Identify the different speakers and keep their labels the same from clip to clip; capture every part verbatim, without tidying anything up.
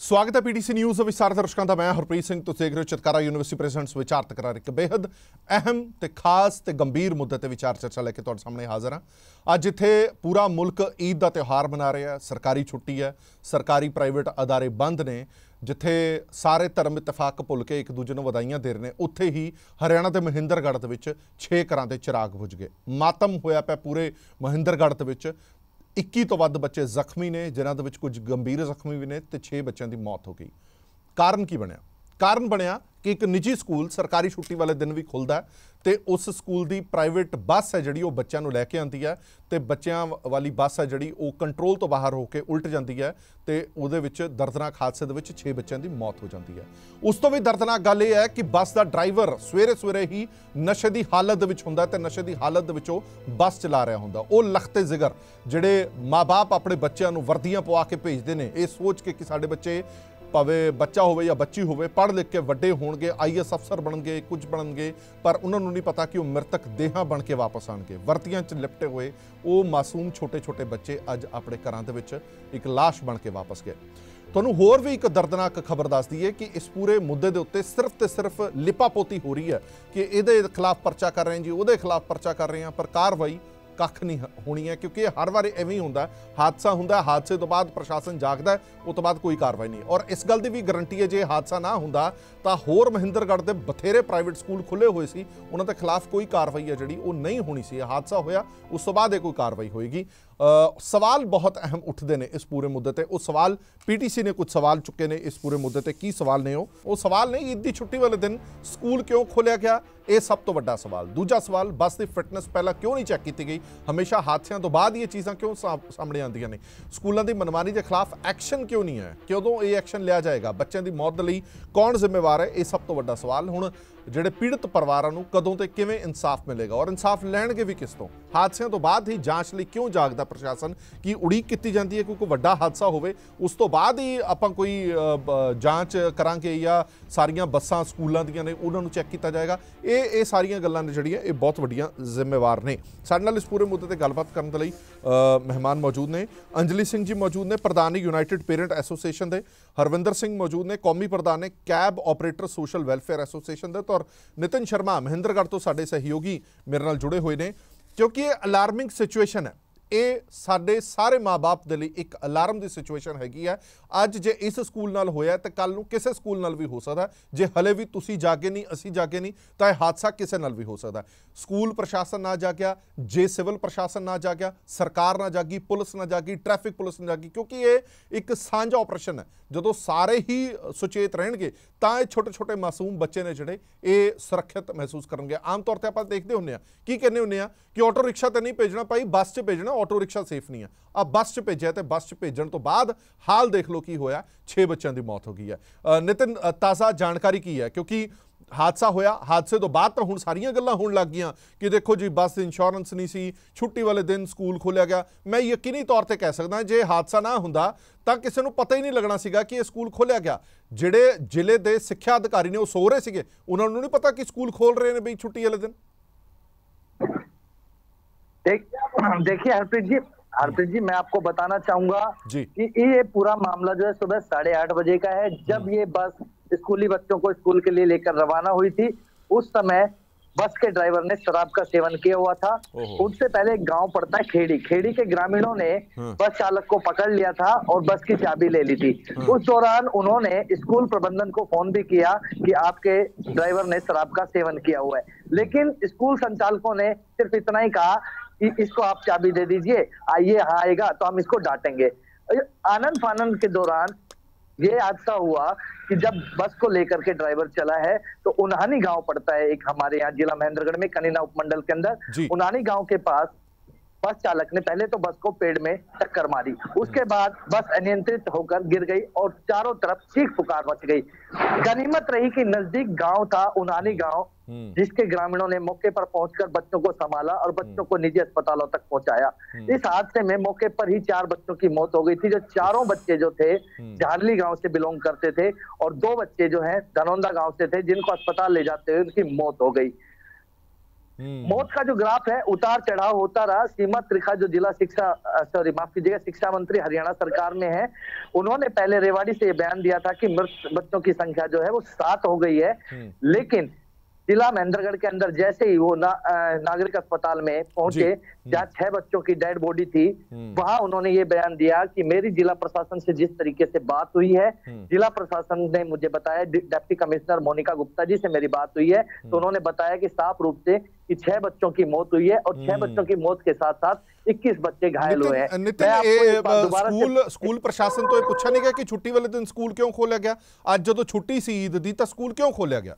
Speaker 1: स्वागत है PTC news विस्तार दर्शकों का। मैं हरप्रीत सिंह तो देख रहे हो चितकारा यूनिवर्सिटी प्रेजेंट्स विचार तकरार। एक बेहद अहम ते खास ते गंभीर मुद्दे ते विचार चर्चा लैके तुहाडे सामने हाज़र हाँ। अज इत्थे पूरा मुल्क ईद का त्यौहार मना रहा है, सरकारी छुट्टी है, सरकारी प्राइवेट अदारे बंद ने, जिथे सारे धर्म इतफाक भुल के एक दूजे को वधाइयां दे रहे हैं, उत्थे ही हरियाणा के महेंद्रगढ़ दे विच छे घरां दे चिराग बुझ गए। मातम होया पिया पूरे महेंद्रगढ़ दे विच। इक्की तो वध बच्चे जख्मी ने, जिन्हां दे विच कुछ गंभीर जख्मी भी ने, ते छे बच्चों की मौत हो गई। कारण की बनया? कारण बनया कि एक निजी स्कूल सरकारी छुट्टी वाले दिन भी खुलदा है ते उस स्कूल की प्राइवेट बस है जिहड़ी ओह बच्चों नूं लैके आंदी है ते बच्चों वाली बस है जिहड़ी ओह कंट्रोल तो बाहर होकर उल्ट जाती है ते उहदे विच दर्दनाक हादसे दे विच छे बच्चों की मौत हो जाती है। उस तो भी दर्दनाक गल यह है कि बस का ड्राइवर सवेरे सवेरे ही नशे की हालत दे विच हुंदा ते नशे की हालत दे विच ओह बस चला रहा हुंदा। ओह लखते जिगर जिहड़े माँ बाप अपने बच्चों नूं वर्दियां पवा के भेजते हैं, ये सोच के कि साडे बच्चे भावें बच्चा होवे या बच्ची होवे पढ़ लिख के वड्डे होणगे, आई एस अफसर बनणगे, कुछ बनणगे, पर उन्होंने नहीं पता कि वो मृतक देहां बन के वापस आएंगे। वर्तियां च लिपटे हुए वो मासूम छोटे छोटे बच्चे अज अपने घरां दे विच एक लाश बन के वापस गए। तुहानूं होर भी एक दर्दनाक खबर दस दईए कि इस पूरे मुद्दे के उत्ते सिर्फ तो सिर्फ लिपापोती हो रही है कि इहदे खिलाफ परचा कर रहे हैं जी, उहदे खिलाफ परचा कर रहे हैं, पर कार्रवाई कख नहीं होनी है। क्योंकि हर बार इवें ही होंदा, हादसा होंदा, हादसे तो बाद प्रशासन जागदा, उस तो बाद कोई कार्रवाई नहीं। और इस गल की भी गारंटी है जे हादसा ना होंदा तां होर महेंद्रगढ़ के बथेरे प्राइवेट स्कूल खुले हुए सी, उन्हां दे खिलाफ कोई कार्रवाई है जिहड़ी वो नहीं होनी सी। हादसा होया उस तो बाद कोई कार्रवाई होएगी। सवाल बहुत अहम उठते हैं इस पूरे मुद्दे ते। उस सवाल पीटीसी ने कुछ सवाल चुके ने इस पूरे मुद्दे ते। की सवाल ने वो सवाल ने ईद की छुट्टी वाले दिन स्कूल क्यों खोलिया गया, ये सब तो वड्डा सवाल। दूजा सवाल, बस की फिटनेस पहला क्यों नहीं चैक की गई, हमेशा हादसों तो बाद ये चीज़ां क्यों सामने आंदियां ने, स्कूलों की मनमानी के खिलाफ एक्शन क्यों नहीं है, क्यों ये एक्शन लिया जाएगा, बच्चों की मौत के लिए कौन जिम्मेवार है, ये सब तो वड्डा सवाल। हुण ਜਿਹੜੇ पीड़ित परिवारों को कदों तो किवें इंसाफ मिलेगा और इंसाफ लैणगे भी किस तो। हादसों तो बाद ही जांच लई क्यों जागदा प्रशासन, की उड़ीक की जाती है क्योंकि वड्डा हादसा होवे उस तो बाद ही आपां कोई जांच करांगे या सारियां बसां स्कूलों दीयां ने उन्हां नूं चैक किया जाएगा। ये ये सारियां गल्लां ने जिहड़ियां ये बहुत वड्डियां जिम्मेवार ने। साडे नाल इस पूरे मुद्दे ते गलबात करन दे लई मेहमान मौजूद ने। अंजलि सिंह जी मौजूद ने, प्रधान ने यूनाइटेड पेरेंट एसोसीएशन के। हरविंदर सिंह मौजूद ने, कौमी प्रधान ने cab operator social welfare association के। और नितिन शर्मा महेंद्रगढ़ तो साडे सहयोगी मेरे नाल जुड़े हुए हैं। क्योंकि ये अलार्मिंग सिचुएशन है, ये साडे सारे माँ बाप दे लई एक अलार्म की सिचुएशन हैगी है। अज जे इस स्कूल नाल होया तो कल नूं किसी स्कूल नाल भी हो सकता है। जे हले भी तुसीं जागे नहीं, असीं जागे नहीं, तो यह हादसा किसी नाल भी हो सकता है। स्कूल प्रशासन ना जागया, जे सिविल प्रशासन ना जागया, सरकार ना जागी, पुलिस ना जागी, ट्रैफिक पुलिस ना जागी, क्योंकि ये एक सांझा ऑपरेशन है। जो सारे ही सुचेत रहेंगे तो ये छोटे छोटे मासूम बच्चे ने जिहड़े ये सुरक्षित महसूस करेंगे। आम तौर पर आप देखते होंगे की कहने होंगे कि ऑटो रिक्शा तो नहीं भेजना भाई, बस च भेजना, ऑटो रिक्शा सेफ नहीं है। अब बस च भेजा तो बस च भेजण तो बाद हाल देख लो की होया, छे बच्चों की मौत हो गई है। नितिन, ताज़ा जानकारी की है, क्योंकि हादसा होया, हादसे तो बाद तो हुण सारियां गल्लां होण लग गईयां कि देखो जी बस इंश्योरेंस नहीं सी, छुट्टी वाले दिन स्कूल खोलिया गया। मैं यकीनी तौर पर कह सकदा जे हादसा ना हुंदा तां किसी नूं पता ही नहीं लगना सीगा कि ये स्कूल खोलिया गया। जिहड़े जिले के सिक्ख्या अधिकारी ने वो सो रहे सीगे, उन्हां नूं नहीं पता कि स्कूल खोल रहे हैं बई छुट्टी वाले दिन।
Speaker 2: देखिए हरप्रीत जी, हरप्रीत जी मैं आपको बताना चाहूंगा कि ये पूरा मामला जो है सुबह साढ़े आठ बजे का है। जब ये बस स्कूली बच्चों को स्कूल के लिए लेकर रवाना हुई थी, उस समय बस के ड्राइवर ने शराब का सेवन किया हुआ था। उससे पहले एक गांव पड़ता है खेड़ी, खेड़ी के ग्रामीणों ने बस चालक को पकड़ लिया था और बस की चाबी ले ली थी। उस दौरान उन्होंने स्कूल प्रबंधन को फोन भी किया कि आपके ड्राइवर ने शराब का सेवन किया हुआ है, लेकिन स्कूल संचालकों ने सिर्फ इतना ही कहा कि इसको आप चाबी दे दीजिए, आइए हाँ आएगा तो हम इसको डांटेंगे। आनंद फानंद के दौरान ये हादसा हुआ कि जब बस को लेकर के ड्राइवर चला है तो उन्हानी गांव पड़ता है एक हमारे यहाँ जिला महेंद्रगढ़ में, कनीना उपमंडल के अंदर। उन्हानी गांव के पास बस चालक ने पहले तो बस को पेड़ में टक्कर मारी, उसके बाद बस अनियंत्रित होकर गिर गई और चारों तरफ चीख पुकार मच गई। गनीमत रही कि नजदीक गांव था उन्हानी गांव, जिसके ग्रामीणों ने मौके पर पहुंचकर बच्चों को संभाला और बच्चों को निजी अस्पतालों तक पहुंचाया। इस हादसे में मौके पर ही चार बच्चों की मौत हो गई थी। जो चारों बच्चे जो थे झारली गांव से बिलोंग करते थे और दो बच्चे जो है धनौंदा गांव से थे, जिनको अस्पताल ले जाते हुए उनकी मौत हो गई। मौत का जो ग्राफ है उतार चढ़ाव होता रहा। सीमा त्रिखा जो जिला शिक्षा सॉरी माफ कीजिएगा शिक्षा मंत्री हरियाणा सरकार में है, उन्होंने पहले रेवाड़ी से ये बयान दिया था कि मृत बच्चों की संख्या जो है वो सात हो गई है। लेकिन जिला महेंद्रगढ़ के अंदर जैसे ही वो ना, नागरिक अस्पताल में पहुंचे जहाँ छह बच्चों की डेड बॉडी थी, वहां उन्होंने ये बयान दिया कि मेरी जिला प्रशासन से जिस तरीके से बात हुई है, जिला प्रशासन ने मुझे बताया, डिप्टी कमिश्नर मोनिका गुप्ता जी से मेरी बात हुई है, तो उन्होंने बताया कि साफ रूप से कि छह बच्चों की मौत हुई है और छह बच्चों की मौत के साथ साथ इक्कीस बच्चे घायल हुए हैं।
Speaker 1: नितिन, स्कूल स्कूल प्रशासन तो ये पूछा नहीं गया कि छुट्टी वाले दिन स्कूल क्यों खोला गया? आज जो छुट्टी सी ईद दी तो स्कूल क्यों खोला गया?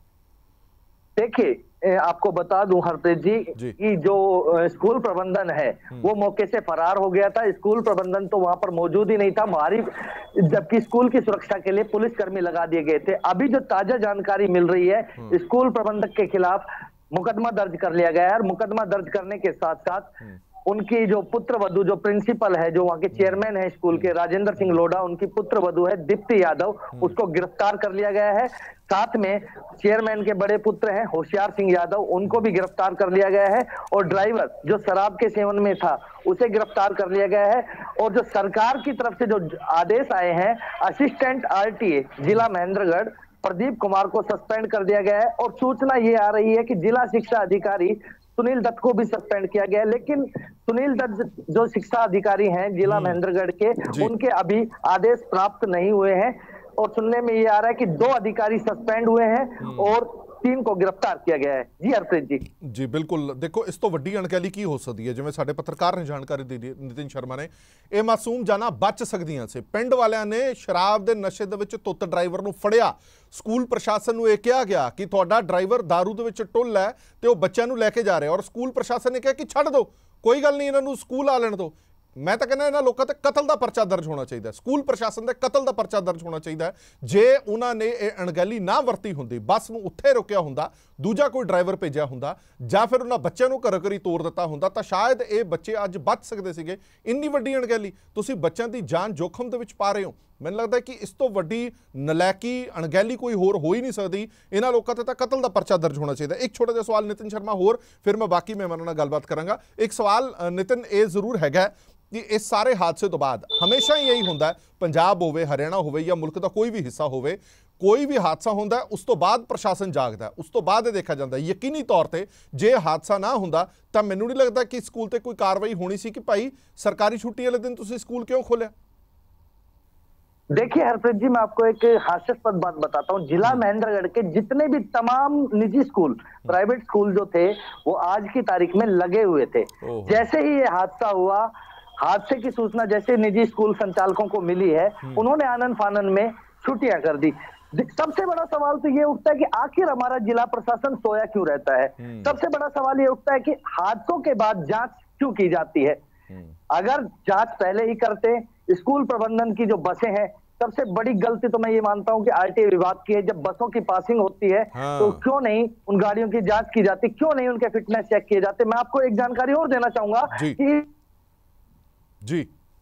Speaker 2: देखिए आपको बता दूं हरप्रीत जी, जी कि जो स्कूल प्रबंधन है वो मौके से फरार हो गया था। स्कूल प्रबंधन तो वहां पर मौजूद ही नहीं था, हमारी जबकि स्कूल की सुरक्षा के लिए पुलिसकर्मी लगा दिए गए थे। अभी जो ताजा जानकारी मिल रही है, स्कूल प्रबंधक के खिलाफ मुकदमा दर्ज कर लिया गया है और मुकदमा दर्ज करने के साथ साथ उनकी जो पुत्र वधू, जो प्रिंसिपल है, जो वहाँ के चेयरमैन है स्कूल के, राजेंद्र सिंह लोढ़ा, उनकी पुत्र वधू है दीप्ति यादव, उसको गिरफ्तार कर लिया गया है। साथ में चेयरमैन के बड़े पुत्र हैं होशियार सिंह यादव, उनको भी गिरफ्तार कर लिया गया है और ड्राइवर जो शराब के सेवन में था उसे गिरफ्तार कर लिया गया है। और जो सरकार की तरफ से जो आदेश आए हैं, असिस्टेंट आरटीए जिला महेंद्रगढ़ प्रदीप कुमार को सस्पेंड कर दिया गया है और सूचना ये आ रही है कि जिला शिक्षा अधिकारी सुनील दत्त को भी सस्पेंड किया गया है। लेकिन सुनील दत्त जो शिक्षा अधिकारी हैं जिला महेंद्रगढ़ के, उनके अभी आदेश प्राप्त नहीं हुए हैं और सुनने में ये आ रहा है कि दो अधिकारी सस्पेंड हुए हैं और तीन को गिरफ्तार किया गया है। जी हरप्रीत जी
Speaker 1: जी बिल्कुल। देखो इस तो वड्डी अणगहली की हो सकती है, जिवें साडे पत्रकार ने जानकारी दी नितिन शर्मा ने, ਇਹ ਮਾਸੂਮ ਜਾਨਾਂ ਬਚ ਸਕਦੀਆਂ ਸੀ। ਪਿੰਡ ਵਾਲਿਆਂ ਨੇ ਸ਼ਰਾਬ ਦੇ ਨਸ਼ੇ ਦੇ ਵਿੱਚ ਧੁੱਤ ਡਰਾਈਵਰ ਨੂੰ ਫੜਿਆ। ਸਕੂਲ ਪ੍ਰਸ਼ਾਸਨ ਨੂੰ ਇਹ ਕਿਹਾ ਗਿਆ ਕਿ ਤੁਹਾਡਾ ਡਰਾਈਵਰ दारू ਦੇ ਵਿੱਚ ਟੁੱਲ ਹੈ ਤੇ ਉਹ ਬੱਚਿਆਂ ਨੂੰ ਲੈ ਕੇ ਜਾ ਰਿਹਾ ਔਰ ਸਕੂਲ ਪ੍ਰਸ਼ਾਸਨ ਨੇ ਕਿਹਾ ਕਿ ਛੱਡ ਦਿਓ, ਕੋਈ ਗੱਲ ਨਹੀਂ, ਇਹਨਾਂ ਨੂੰ ਸਕੂਲ ਆ ਲੈਣ ਦਿਓ। मैं तो कहना इन्होंने लोगों ते कतल का परचा दर्ज होना चाहिए, स्कूल प्रशासन के कतल का परचा दर्ज होना चाहिए। जे उन्होंने ये अणगहली ना वरती होंदी, बस नूं उत्थे रोकिया हुंदा, दूजा कोई ड्राइवर भेजिया हुंदा जां फिर उन्होंने बच्चों नूं घर घरी तोड़ दिता हुंदा तां शायद ये बच्चे अज बच सकते सीगे। इन्नी वड्डी अणगहली तुसीं बच्चों की जान जोखम दे विच पा रहे हो। मैनूं लगदा कि इस तो वड्डी नलैकी अणगहली कोई होर हो ही नहीं सकती। इन्हां लोकां ते तां कतल का परचा दर्ज होना चाहिए। एक छोटा जिहा सवाल नितिन शर्मा होर, फिर मैं बाकी मेहमानां नाल गलबात करांगा। एक सवाल नितिन ये जरूर हैगा कि इस सारे हादसे तो बाद हमेशा ही यही होंदा है, पंजाब होवे, हरियाणा होवे या मुल्क का कोई भी हिस्सा होवे, कोई भी हादसा होंदा है उस तो बाद प्रशासन जागदा है, उस तो बाद देखा जाता है। यकीनी तौर पर जे हादसा ना होंदा तां मैनूं नहीं लगता कि स्कूल ते कोई कार्रवाई होनी सी कि भाई सरकारी छुट्टी वाले दिन तुसीं स्कूल क्यों खोलिया।
Speaker 2: देखिए हरप्रीत जी, मैं आपको एक हास्यास्पद बात बताता हूँ। जिला महेंद्रगढ़ के जितने भी तमाम निजी स्कूल, प्राइवेट स्कूल जो थे वो आज की तारीख में लगे हुए थे। जैसे ही ये हादसा हुआ, हादसे की सूचना जैसे निजी स्कूल संचालकों को मिली है, उन्होंने आनन फानन में छुट्टियां कर दी। सबसे बड़ा सवाल तो ये उठता है कि आखिर हमारा जिला प्रशासन सोया क्यों रहता है। सबसे बड़ा सवाल ये उठता है कि हादसों के बाद जांच क्यों की जाती है। अगर जांच पहले ही करते, स्कूल प्रबंधन की जो बसें हैं, सबसे बड़ी गलती तो मैं ये मानता हूं कि आरटीए विभाग की है। जब बसों की पासिंग होती है हाँ। तो क्यों नहीं उन गाड़ियों की जांच की जाती, क्यों नहीं उनके फिटनेस चेक किए जाते। मैं आपको एक जानकारी और देना चाहूंगा कि
Speaker 1: जी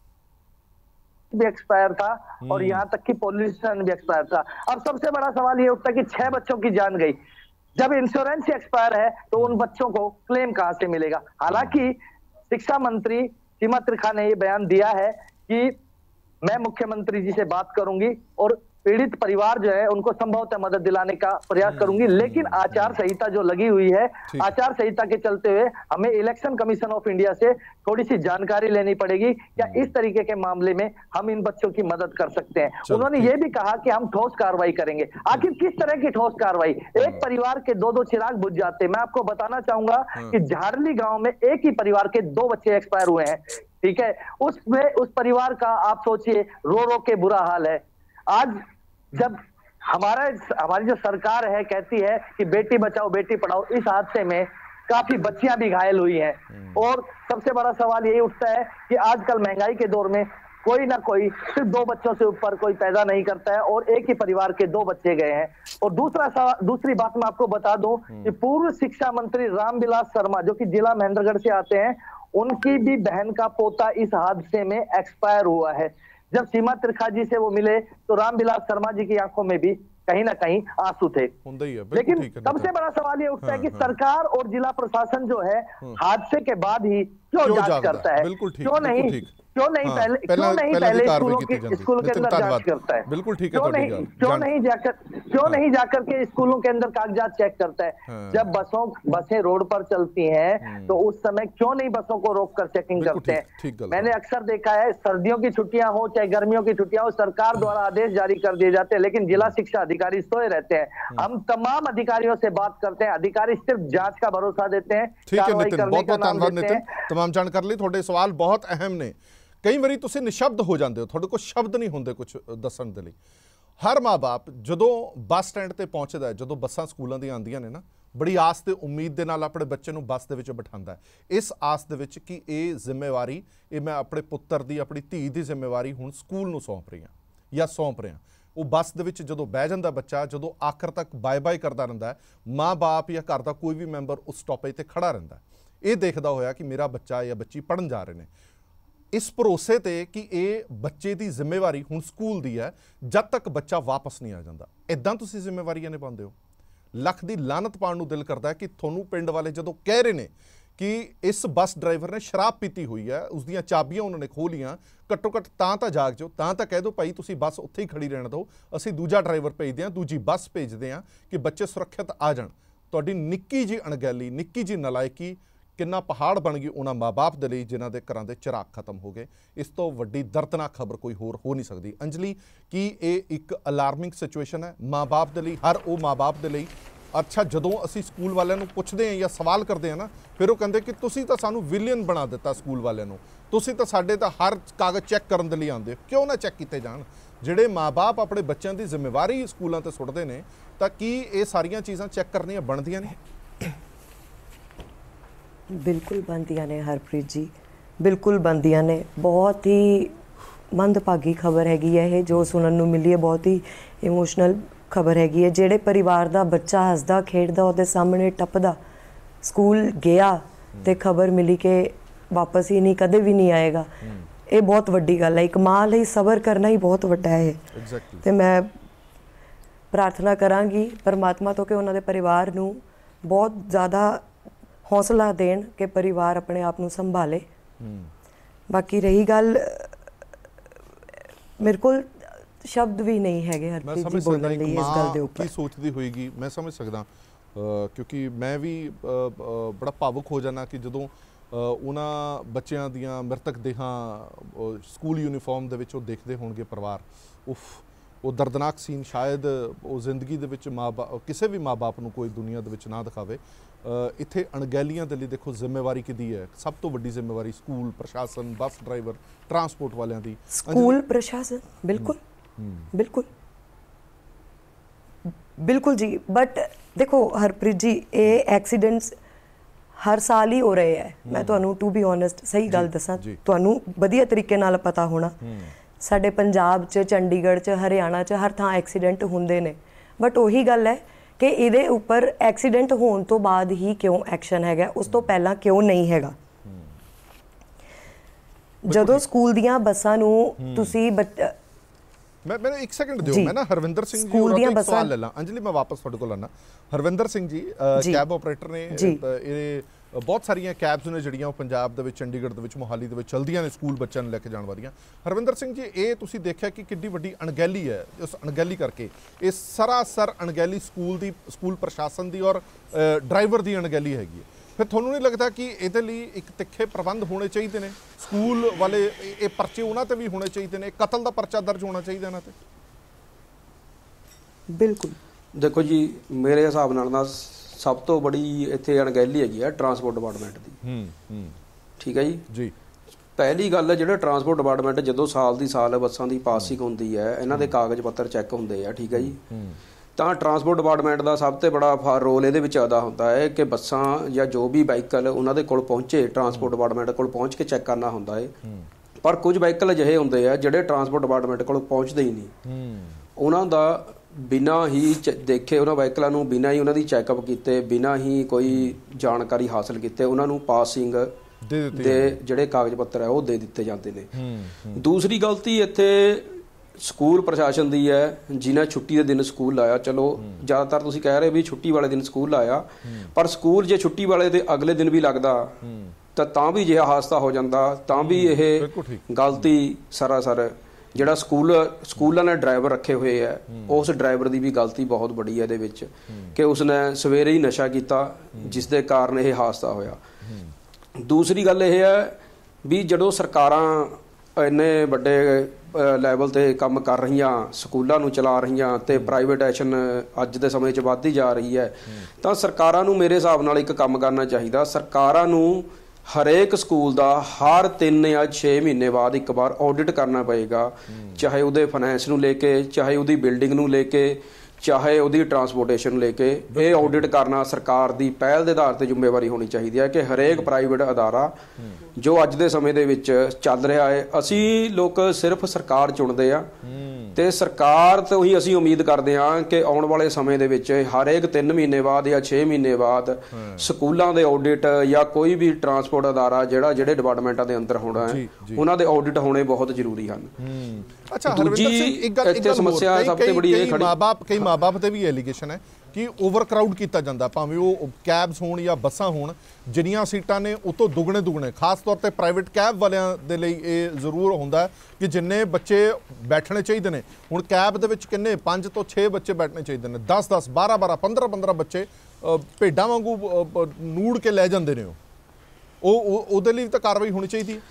Speaker 2: भी एक्सपायर था और यहां तक कि पॉल्यूशन भी एक्सपायर था। अब सबसे बड़ा सवाल ये उठता है कि छह बच्चों की जान गई, जब इंश्योरेंस एक्सपायर है तो उन बच्चों को क्लेम कहां से मिलेगा। हालांकि शिक्षा मंत्री सीमा त्रिखा ने ये बयान दिया है कि मैं मुख्यमंत्री जी से बात करूंगी और पीड़ित परिवार जो है उनको संभवतः मदद दिलाने का प्रयास करूंगी। लेकिन आचार संहिता जो लगी हुई है, आचार संहिता के चलते हुए हमें इलेक्शन कमीशन ऑफ इंडिया से थोड़ी सी जानकारी लेनी पड़ेगी, क्या इस तरीके के मामले में हम इन बच्चों की मदद कर सकते हैं। उन्होंने ये भी कहा कि हम ठोस कार्रवाई करेंगे। आखिर किस तरह की ठोस कार्रवाई? एक परिवार के दो दो चिराग बुझ जाते। मैं आपको बताना चाहूंगा कि झारली गांव में एक ही परिवार के दो बच्चे एक्सपायर हुए हैं, ठीक है। उसमें उस परिवार का आप सोचिए रो रो के बुरा हाल है। आज जब हमारा हमारी जो सरकार है कहती है कि बेटी बचाओ बेटी पढ़ाओ, इस हादसे में काफी बच्चियां भी घायल हुई हैं। और सबसे बड़ा सवाल यही उठता है कि आजकल महंगाई के दौर में कोई ना कोई सिर्फ दो बच्चों से ऊपर कोई पैदा नहीं करता है और एक ही परिवार के दो बच्चे गए हैं। और दूसरा सवाल, दूसरी बात मैं आपको बता दूं कि पूर्व शिक्षा मंत्री रामविलास शर्मा जो कि जिला महेंद्रगढ़ से आते हैं, उनकी भी बहन का पोता इस हादसे में एक्सपायर हुआ है। जब सीमा त्रिखा जी से वो मिले तो रामविलास शर्मा जी की आंखों में भी कहीं ना कहीं आंसू थे। लेकिन सबसे बड़ा सवाल ये उठता है कि सरकार और जिला प्रशासन जो है हादसे के बाद ही क्यों जांच करता है, क्यों नहीं क्यों नहीं
Speaker 1: हाँ,
Speaker 2: पहले
Speaker 1: पहला,
Speaker 2: क्यों नहीं
Speaker 1: पहला
Speaker 2: पहले स्कूलों की स्कूल के अंदर जांच करता है,
Speaker 1: बिल्कुल ठीक है,
Speaker 2: क्यों नहीं क्यों नहीं जाकर क्यों नहीं जाकर के स्कूलों के अंदर कागजात चेक करता है। हाँ। जब बसों बसें रोड पर चलती हैं तो उस समय क्यों नहीं बसों को रोककर चेकिंग करते हैं। मैंने अक्सर देखा है सर्दियों की छुट्टियां हो चाहे गर्मियों की छुट्टियां हो, सरकार द्वारा आदेश जारी कर दिए जाते हैं लेकिन जिला शिक्षा अधिकारी सोए रहते हैं। हम तमाम अधिकारियों से बात करते हैं, अधिकारी सिर्फ जांच का भरोसा देते हैं।
Speaker 1: ठीक है नितिन, बहुत बहुत धन्यवाद नितिन, तमाम जानकारी ਲਈ। ਤੁਹਾਡੇ ਸਵਾਲ ਬਹੁਤ ਅਹਿਮ ਨੇ। ਕਈ ਵਾਰੀ ਤੁਸੀਂ ਨਿਸ਼ਬਦ ਹੋ ਜਾਂਦੇ ਹੋ, ਤੁਹਾਡੇ ਕੋਲ ਸ਼ਬਦ ਨਹੀਂ ਹੁੰਦੇ ਕੁਝ ਦੱਸਣ ਦੇ ਲਈ। ਹਰ ਮਾਂ-ਬਾਪ ਜਦੋਂ ਬੱਸ ਸਟੈਂਡ ਤੇ ਪਹੁੰਚਦਾ ਹੈ, ਜਦੋਂ ਬੱਸਾਂ ਸਕੂਲਾਂ ਦੀਆਂ ਆਉਂਦੀਆਂ ਨੇ ਨਾ, ਬੜੀ ਆਸ ਤੇ ਉਮੀਦ ਦੇ ਨਾਲ ਆਪਣੇ ਬੱਚੇ ਨੂੰ ਬੱਸ ਦੇ ਵਿੱਚ ਬਿਠਾਉਂਦਾ ਹੈ, ਇਸ ਆਸ ਦੇ ਵਿੱਚ ਕਿ ਇਹ ਜ਼ਿੰਮੇਵਾਰੀ, ਇਹ ਮੈਂ ਆਪਣੇ ਪੁੱਤਰ ਦੀ, ਆਪਣੀ ਧੀ ਦੀ ਜ਼ਿੰਮੇਵਾਰੀ ਹੁਣ ਸਕੂਲ ਨੂੰ ਸੌਂਪ ਰਹੀ ਹਾਂ ਜਾਂ ਸੌਂਪ ਰਿਹਾ। ਉਹ ਬੱਸ ਦੇ ਵਿੱਚ ਜਦੋਂ ਬਹਿ ਜਾਂਦਾ ਬੱਚਾ, ਜਦੋਂ ਆਖਰ ਤੱਕ ਬਾਏ ਬਾਏ ਕਰਦਾ ਰਹਿੰਦਾ ਹੈ, ਮਾਂ-ਬਾਪ ਜਾਂ ਘਰ ਦਾ ਕੋਈ ਵੀ ਮੈਂਬਰ ਉਸ ਸਟਾਪੇਜ ਤੇ ਖੜਾ ਰਹਿੰਦਾ, ਇਹ ਦੇਖਦਾ ਹੋਇਆ ਕਿ ਮੇਰਾ ਬੱਚਾ ਜਾਂ ਬੱਚੀ ਪੜ੍ਹਨ ਜਾ ਰਹੇ ਨੇ, इस भरोसे ते कि ये बच्चे की जिम्मेवारी हुण स्कूल दी है जब तक बच्चा वापस नहीं आ जाता। इदां तुसीं जिम्मेवारियां निभाउंदे हो। लख दी लानत पाउण नूं दिल करदा है कि तुहानूं पिंड वाले जदों कह रहे ने कि इस बस ड्राइवर ने शराब पीती हुई है, उसदियां चाबियां उन्होंने खोलियां, घट्टो घट्ट तां तां जाग जाओ, तां तां कह दो भाई तुसीं बस उत्थे ही खड़ी रहण दो, असीं दूजा ड्राइवर भेजदे हां, दूजी बस भेजदे हां कि बच्चे सुरक्षित आ जाण। तुहाडी निक्की जी अणगैली, निक्की जी नलायकी किन्ना पहाड़ बन गई उन्होंने माँ बाप के लिए जिन्हों के घर के चिराग खत्म हो गए। इस तो वड्डी दर्दनाक खबर कोई होर हो नहीं सकती। अंजलि कि ये एक अलार्मिंग सिचुएशन है माँ बाप के लिए, हर वो माँ बाप के लिए। अच्छा जदों असी स्कूल वालों को पुछते हैं या सवाल करते हैं ना, फिर वो कहते कि तुसी तो सानू विलियन बना दिता स्कूल वालों को, तुसी तो साडे तो हर कागज़ चैक करने के लिए आते, क्यों ना चैक किए जान। ਜਿਹੜੇ माँ बाप अपने बच्चों की जिम्मेवारी स्कूलों से सुटते हैं तो कि ये सारिया चीज़ां चैक करनियां बनदियां ने?
Speaker 3: बिल्कुल बनदियां ने हरप्रीत जी, बिल्कुल बनदियां ने। बहुत ही मंदभागी खबर हैगी है ये जो सुनन नूं मिली है, बहुत ही इमोशनल खबर हैगी है। ਜਿਹੜੇ परिवार का बच्चा हसदा खेडदा ਉਹਦੇ सामने टपदा स्कूल गया तो खबर मिली कि वापस ही नहीं, कदे भी नहीं आएगा, ये बहुत वड्डी गल है। एक माँ ਲਈ सबर करना ही बहुत ਵੱਡਾ है।
Speaker 1: Exactly.
Speaker 3: तो मैं प्रार्थना करांगी परमात्मा तो कि उन्होंने परिवार नूं बहुत ज़्यादा हौसला देण कि परिवार अपने आप नूं संभाले। बाकी रही गल, मेरे को शब्द भी नहीं है हरप्रीत जी बोलने लई इस गल दे उपर।
Speaker 1: की सोचती होएगी मैं समझ सकदा, क्योंकि मैं भी बड़ा भावुक हो जाना कि जदों उन्हां बच्चों दियां मृतक देहां स्कूल यूनीफॉर्म दे विच वो देखते होणगे परिवार, उफ वो दर्दनाक सीन शायद वो जिंदगी दे विच माँ बाप किसी भी माँ बाप नूं कोई दुनिया दे विच ना दिखावे। इत्थे अणगैलियां दे लई देखो जिम्मेवारी किहदी है, सब तो वड्डी जिम्मेवारी स्कूल प्रशासन, बस ड्राइवर, ट्रांसपोर्ट वालियां दी।
Speaker 3: स्कूल प्रशासन बिल्कुल बिल्कुल बिल्कुल जी। बट देखो हरप्रीत जी, ये एक्सीडेंट्स हर साल ही हो रहे हैं। मैं तुहानू टू बी ऑनेस्ट सही गल दसां, तुहानू वधिया तरीके नाल पता होना, साडे पंजाब च, चंडीगढ़ च, हरियाणा च हर थां एक्सीडेंट हुंदे ने। बट उही गल है कि इहदे उपर एक्सीडेंट होने तो बाद ही क्यों एक्शन हैगा, उस तो पहला क्यों नहीं हैगा। जदों स्कूल दियां बसां नू तुसी
Speaker 1: मैं मैंने एक सेकंड दियो, मैं ना हरविंदर सिंह जी और एक सवाल ले ला। अंजलि मैं वापस तुहाडे कोल आना। हरविंदर सिंह जी कैब ऑपरेटर ने, ये बहुत सारिया कैब्स ने जिहड़ियां पंजाब दे विच, चंडीगढ़ दे विच, मोहाली दे विच चलदियां ने स्कूल बच्चों नूं लैके जाण वालियां। हरविंदर सिंह जी, ये तुसीं देखिया कि किड्डी वड्डी अणगैली है, उस अणगैली करके ये सरासर अणगैली स्कूल दी, स्कूल प्रशासन दी और ड्राइवर दी अणगैली हैगी है। फिर तुहानूं नहीं लगता कि इहदे लई एक तिखे प्रबंध होने चाहिए ने? स्कूल वाले ये परचे उन्हां ते भी होने चाहिए ने, कतल दा परचा दर्ज होना चाहिए इन्हां ते?
Speaker 3: बिल्कुल
Speaker 4: देखो जी, मेरे हिसाब नाल ना सब तो बड़ी इत्थे अणगैली हैगी है ट्रांसपोर्ट डिपार्टमेंट दी। ठीक है जी
Speaker 1: जी
Speaker 4: पहली गल है, जिहड़ा ट्रांसपोर्ट डिपार्टमेंट जदों साल दी साल बसां दी पासिंग हुंदी है, इन्हां दे कागज पत्तर चैक हुंदे आ। ठीक है जी, ਤਾਂ ट्रांसपोर्ट डिपार्टमेंट का सब तो बड़ा रोल ये अदा होता है कि बसा या जो भी व्हीकल उन्होंने कोल पहुँचे ट्रांसपोर्ट डिपार्टमेंट को पहुँच के चैक करना होता है। पर कुछ व्हीकल अजिहे होंदे आ जिहड़े ट्रांसपोर्ट डिपार्टमेंट को पहुँचते ही नहीं, उन्हों का बिना ही देखे उन्होंने व्हीकलों को बिना ही उन्होंने चैकअप किए, बिना ही कोई जानकारी हासिल किए उन्होंने पासिंग दे जिहड़े कागज पत्तर है वो दे दिते जाते हैं। दूसरी गलती इत्थे ਸਕੂਲ ਪ੍ਰਸ਼ਾਸਨ ਦੀ ਹੈ ਜਿਨ੍ਹਾਂ ਛੁੱਟੀ ਦੇ ਦਿਨ ਸਕੂਲ ਲਾਇਆ। ਚਲੋ ਜ਼ਿਆਦਾਤਰ ਤੁਸੀਂ ਕਹਿ ਰਹੇ ਵੀ ਛੁੱਟੀ ਵਾਲੇ ਦਿਨ ਸਕੂਲ ਲਾਇਆ, ਪਰ ਸਕੂਲ ਜੇ ਛੁੱਟੀ ਵਾਲੇ ਦੇ ਅਗਲੇ ਦਿਨ ਵੀ ਲੱਗਦਾ ਤਾਂ ਤਾਂ ਵੀ ਅਜਿਹਾ ਹਾਦਸਾ ਹੋ ਜਾਂਦਾ, ਤਾਂ ਵੀ ਇਹ ਗਲਤੀ ਸਰਾਸਰ ਜਿਹੜਾ ਸਕੂਲ ਸਕੂਲਾਂ ਨੇ ਡਰਾਈਵਰ ਰੱਖੇ ਹੋਏ ਹੈ ਉਸ ਡਰਾਈਵਰ ਦੀ ਵੀ ਗਲਤੀ ਬਹੁਤ ਬੜੀ ਹੈ ਇਹਦੇ ਵਿੱਚ ਕਿ ਉਸਨੇ ਸਵੇਰੇ ਹੀ ਨਸ਼ਾ ਕੀਤਾ ਜਿਸ ਦੇ ਕਾਰਨ ਇਹ ਹਾਦਸਾ ਹੋਇਆ। ਦੂਸਰੀ ਗੱਲ ਇਹ ਹੈ ਵੀ ਜਦੋਂ ਸਰਕਾਰਾਂ ਇੰਨੇ ਵੱਡੇ ਲੈਵਲ ਤੇ ਕੰਮ ਕਰ ਰਹੀਆਂ, ਸਕੂਲਾਂ ਨੂੰ ਚਲਾ ਰਹੀਆਂ ਤੇ ਪ੍ਰਾਈਵੇਟਾਈਜੇਸ਼ਨ ਅੱਜ ਦੇ ਸਮੇਂ 'ਚ ਵੱਧਦੀ ਜਾ ਰਹੀ ਹੈ, ਤਾਂ ਸਰਕਾਰਾਂ ਨੂੰ ਮੇਰੇ ਹਿਸਾਬ ਨਾਲ ਇੱਕ ਕੰਮ ਕਰਨਾ ਚਾਹੀਦਾ। ਸਰਕਾਰਾਂ ਨੂੰ ਹਰੇਕ ਸਕੂਲ ਦਾ ਹਰ ਤਿੰਨ ਜਾਂ ਛੇ ਮਹੀਨੇ ਬਾਅਦ ਇੱਕ ਵਾਰ ਆਡਿਟ ਕਰਨਾ ਪਏਗਾ, ਚਾਹੇ ਉਹਦੇ ਫਾਈਨੈਂਸ ਨੂੰ ਲੈ ਕੇ, ਚਾਹੇ ਉਹਦੀ ਬਿਲਡਿੰਗ ਨੂੰ ਲੈ ਕੇ, ਚਾਹੇ ਉਹਦੀ ਟਰਾਂਸਪੋਰਟੇਸ਼ਨ ਨੂੰ ਲੈ ਕੇ। ਇਹ ਆਡਿਟ ਕਰਨਾ ਸਰਕਾਰ ਦੀ ਪਹਿਲ ਦੇ ਆਧਾਰ ਤੇ ਜ਼ਿੰਮੇਵਾਰੀ ਹੋਣੀ ਚਾਹੀਦੀ ਹੈ ਕਿ ਹਰੇਕ ਪ੍ਰਾਈਵੇਟ ਅਦਾਰਾ ਜੋ ਅੱਜ ਦੇ ਸਮੇਂ ਦੇ ਵਿੱਚ ਚੱਲ ਰਿਹਾ ਹੈ, ਅਸੀਂ ਲੋਕ ਸਿਰਫ ਸਰਕਾਰ ਚੁਣਦੇ ਆ ਤੇ ਸਰਕਾਰ ਤੋਂ ਹੀ ਅਸੀਂ ਉਮੀਦ ਕਰਦੇ ਹਾਂ ਕਿ ਆਉਣ ਵਾਲੇ ਸਮੇਂ ਦੇ ਵਿੱਚ ਹਰੇਕ ਤਿੰਨ ਮਹੀਨੇ ਬਾਅਦ ਜਾਂ ਛੇ ਮਹੀਨੇ ਬਾਅਦ ਸਕੂਲਾਂ ਦੇ ਆਡਿਟ ਜਾਂ ਕੋਈ ਵੀ ਟਰਾਂਸਪੋਰਟ ਅਦਾਰਾ ਜਿਹੜਾ ਜਿਹੜੇ ਡਿਪਾਰਟਮੈਂਟਾਂ ਦੇ ਅੰਦਰ ਹੋਣਾ ਹੈ ਉਹਨਾਂ ਦੇ ਆਡਿਟ ਹੋਣੇ ਬਹੁਤ ਜ਼ਰੂਰੀ ਹਨ।
Speaker 1: ਅੱਛਾ ਹਰਵਿੰਦਰ ਸਿੰਘ, ਇੱਕ ਗੱਲ
Speaker 4: ਇੱਥੇ ਸਮੱਸਿਆ ਸਭ ਤੋਂ ਬੜੀ ਇਹ ਖੜੀ,
Speaker 1: ਮਾਂ-ਬਾਪ ਕਈ ਮਾਂ-ਬਾਪ ਤੇ ਵੀ ਐਲੀਗੇਸ਼ਨ ਹੈ ਕਿ ਓਵਰ ਕਰਾਊਡ ਕੀਤਾ ਜਾਂਦਾ, ਭਾਵੇਂ ਉਹ ਕੈਬਸ ਹੋਣ ਜਾਂ ਬੱਸਾਂ ਹੋਣ, ਜਿੰਨੀਆਂ ਸੀਟਾਂ ਨੇ ਉਹ ਤੋਂ ਦੁੱਗਣੇ ਦੁੱਗਣੇ, ਖਾਸ ਤੌਰ ਤੇ ਪ੍ਰਾਈਵੇਟ ਕੈਬ ਵਾਲਿਆਂ ਦੇ ਲਈ ਇਹ ਜ਼ਰੂਰ ਹੁੰਦਾ ਕਿ ਜਿੰਨੇ ਬੱਚੇ ਬੈਠਣੇ ਚਾਹੀਦੇ ਨੇ, ਹੁਣ ਕੈਬ ਦੇ ਵਿੱਚ ਕਿੰਨੇ ਪੰਜ ਤੋਂ ਛੇ ਬੱਚੇ ਬੈਠਣੇ ਚਾਹੀਦੇ ਨੇ, ਦਸ ਦਸ ਬਾਰਾਂ ਬਾਰਾਂ ਪੰਦਰਾਂ ਪੰਦਰਾਂ ਬੱਚੇ ਭੇਡਾਂ ਵਾਂਗੂ ਨੂੜ ਕੇ ਲੈ ਜਾਂਦੇ ਨੇ। ਉਹ ਉਹਦੇ ਲਈ ਤਾਂ ਕਾਰਵਾਈ ਹੋਣੀ ਚਾਹੀਦੀ ਹੈ।